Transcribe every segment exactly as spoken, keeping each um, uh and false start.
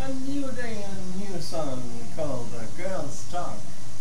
a new day and a new song called uh, Girls Talk.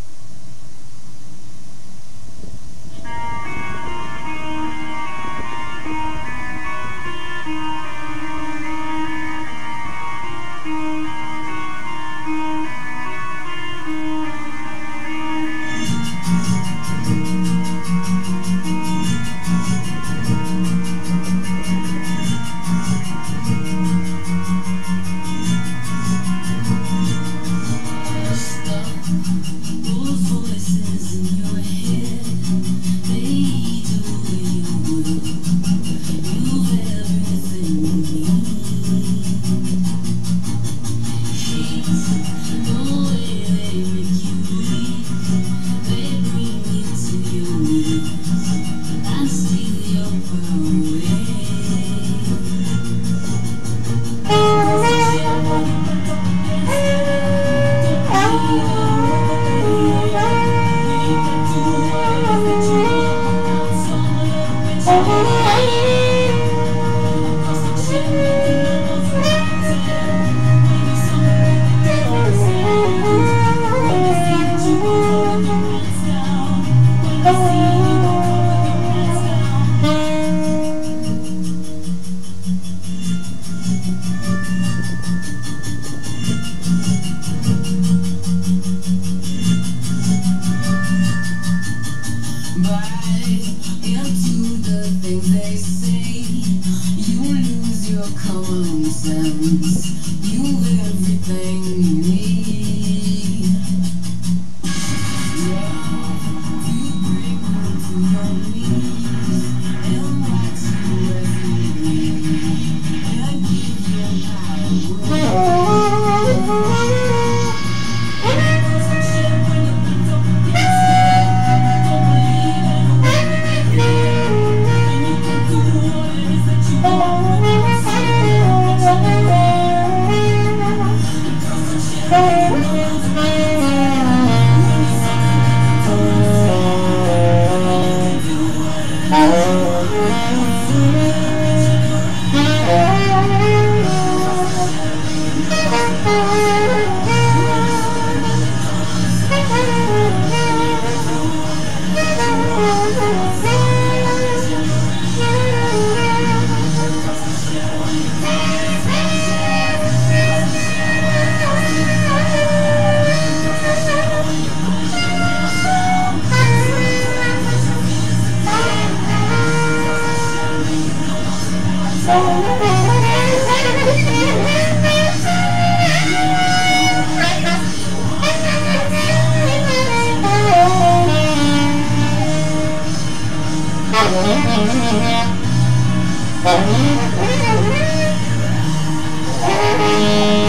Into the things they say, you lose your common sense. You've everything you need. Love, you bring me to your knees and watch you every day and give your power. Thank you.